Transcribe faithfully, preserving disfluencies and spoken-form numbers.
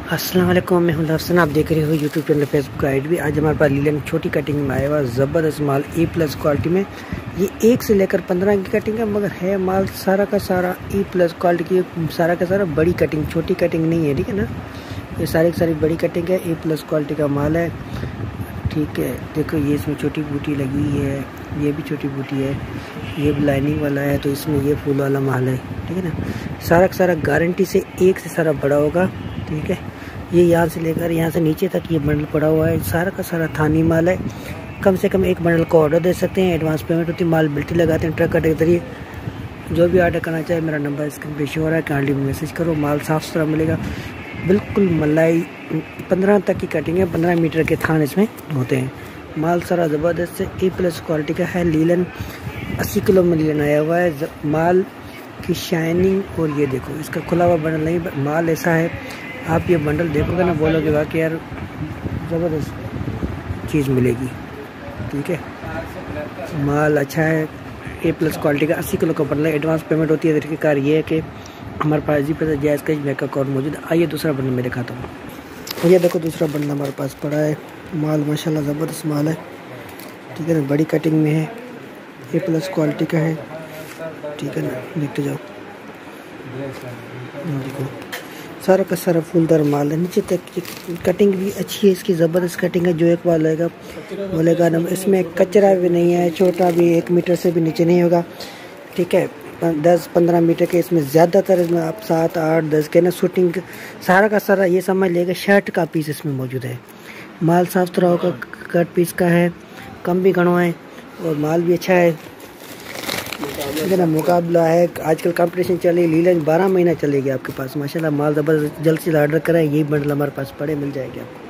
अस्सलाम वालेकुम, मैं हूं हसन। आप देख रहे हो यूट्यूब चैनल फेसबुक गाइड भी। आज हमारे पास लीलन छोटी कटिंग में आया हुआ ज़बरदस्त माल ए प्लस क्वालिटी में। ये एक से लेकर पंद्रह की कटिंग है, मगर है माल सारा का सारा ए प्लस क्वालिटी की, सारा का सारा बड़ी कटिंग, छोटी कटिंग नहीं है, ठीक है ना। ये सारी की सारी बड़ी कटिंग है, ए प्लस क्वालिटी का माल है, ठीक है। देखो ये इसमें छोटी बूटी लगी हुई है, ये भी छोटी बूटी है, ये भी लाइनिंग वाला है, तो इसमें ये फूल वाला माल है, ठीक है ना। सारा का सारा गारंटी से एक से सारा बड़ा होगा, ठीक है। ये यहाँ से लेकर यहाँ से नीचे तक ये बंडल पड़ा हुआ है, सारा का सारा थानी माल है। कम से कम एक बंडल को ऑर्डर दे सकते हैं, एडवांस पेमेंट होती है, माल बिल्टी लगाते हैं ट्रक का के जरिए। जो भी ऑर्डर करना चाहे मेरा नंबर स्क्रीन पे शो हो रहा है, काइंडली मैसेज करो। माल साफ़ सुथरा मिलेगा, बिल्कुल मलाई। पंद्रह तक की कटिंग है, पंद्रह मीटर के थान इसमें होते हैं। माल सारा ज़बरदस्त है, ए प्लस क्वालिटी का है। लीलन अस्सी किलो में लीलन आया हुआ है। माल की शाइनिंग, और ये देखो इसका खुला हुआ बंडल नहीं, माल ऐसा है, आप ये बंडल देखोगे ना बोलोगे वाह कि यार ज़बरदस्त चीज़ मिलेगी, ठीक है। माल अच्छा है, ए प्लस क्वालिटी का। अस्सी किलो का बंडल है, एडवांस पेमेंट होती है। तरीक़ेकार ये है कि हमारे पास जी पैसा जायज़ का बैंक अकाउंट मौजूद है। आइए दूसरा बंडल मैं दिखाता हूँ। ये देखो दूसरा बंडल हमारे पास पड़ा है। माल माशाल्लाह ज़बरदस्त माल है, ठीक है ना। बड़ी कटिंग में है, ए प्लस क्वालिटी का है, ठीक है ना। देखते जाओ, देखो सारा का सारा फूलदार माल है। नीचे तक कटिंग भी अच्छी है इसकी, ज़बरदस्त कटिंग है। जो एक बार लेगा बोलेगा ना, इसमें कचरा भी नहीं है, छोटा भी एक मीटर से भी नीचे नहीं होगा, ठीक है। दस पंद्रह मीटर के इसमें ज़्यादातर, इसमें आप सात आठ दस के ना शूटिंग, सारा का सारा ये समझ लेगा शर्ट का पीस इसमें मौजूद है। माल साफ सुथरा होगा, कट पीस का है, कम भी घना है, और माल भी अच्छा है, ठीक है ना। मुकाबला है, आजकल कंपटीशन चल रही। लीलन बारह महीना चलेगी आपके पास माशाल्लाह। माल ज़बरदस्त, जल्द से जल्द ऑर्डर कराएं। यही बंडल हमारे पास पड़े, मिल जाएगी आपको।